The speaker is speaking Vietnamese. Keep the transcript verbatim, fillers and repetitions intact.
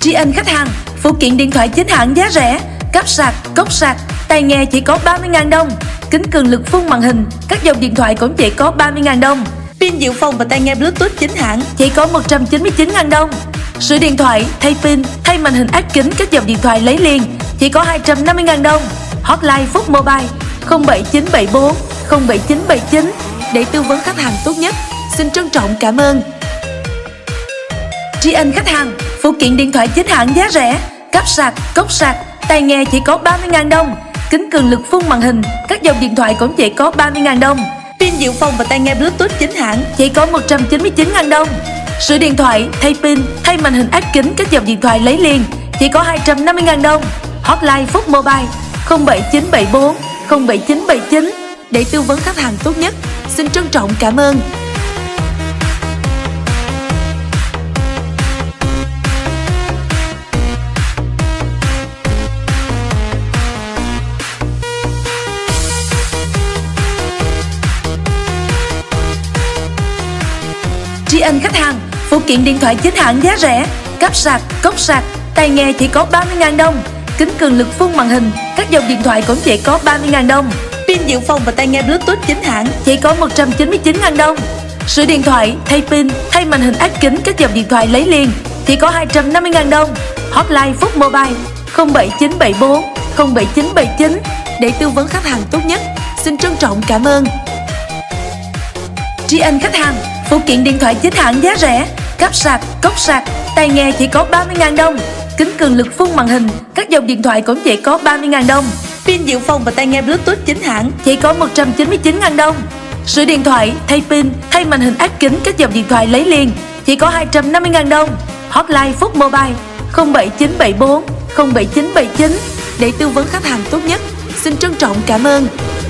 tri ân khách hàng, phụ kiện điện thoại chính hãng giá rẻ, cáp sạc, cốc sạc, tai nghe chỉ có ba mươi nghìn đồng, kính cường lực phun màn hình, các dòng điện thoại cũng chỉ có ba mươi nghìn đồng, pin dự phòng và tai nghe Bluetooth chính hãng chỉ có một trăm chín mươi chín nghìn đồng, sửa điện thoại, thay pin, thay màn hình áp kính các dòng điện thoại lấy liền chỉ có hai trăm năm mươi nghìn đồng. Hotline Phúc Mobile không bảy chín bảy bốn không bảy chín bảy chín để tư vấn khách hàng tốt nhất. Xin trân trọng cảm ơn. Tri ân khách hàng, phụ kiện điện thoại chính hãng giá rẻ, cáp sạc, cốc sạc, tai nghe chỉ có ba mươi nghìn đồng, kính cường lực phun màn hình, các dòng điện thoại cũng chỉ có ba mươi nghìn đồng, pin dự phòng và tai nghe Bluetooth chính hãng chỉ có một trăm chín mươi chín nghìn đồng, sửa điện thoại, thay pin, thay màn hình áp kính các dòng điện thoại lấy liền chỉ có hai trăm năm mươi nghìn đồng. Hotline Phúc Mobile không bảy chín bảy bốn không bảy chín bảy chín để tư vấn khách hàng tốt nhất. Xin trân trọng cảm ơn. Tri ân khách hàng, phụ kiện điện thoại chính hãng giá rẻ, cáp sạc, cốc sạc, tai nghe chỉ có ba mươi nghìn đồng, kính cường lực phun màn hình, các dòng điện thoại cũng chỉ có ba mươi nghìn đồng, pin dự phòng và tai nghe Bluetooth chính hãng chỉ có một trăm chín mươi chín nghìn đồng, sửa điện thoại, thay pin, thay màn hình áp kính các dòng điện thoại lấy liền chỉ có hai trăm năm mươi nghìn đồng. Hotline Phúc Mobile không bảy chín bảy bốn không bảy chín bảy chín để tư vấn khách hàng tốt nhất. Xin trân trọng cảm ơn. Tri ân khách hàng, phụ kiện điện thoại chính hãng giá rẻ, cáp sạc, cốc sạc, tai nghe chỉ có ba mươi nghìn đồng, kính cường lực phun màn hình, các dòng điện thoại cũng chỉ có ba mươi nghìn đồng, pin dự phòng và tai nghe Bluetooth chính hãng chỉ có một trăm chín mươi chín nghìn đồng, sửa điện thoại, thay pin, thay màn hình áp kính các dòng điện thoại lấy liền chỉ có hai trăm năm mươi nghìn đồng. Hotline Phúc Mobile không bảy chín bảy bốn không bảy chín bảy chín để tư vấn khách hàng tốt nhất. Xin trân trọng cảm ơn.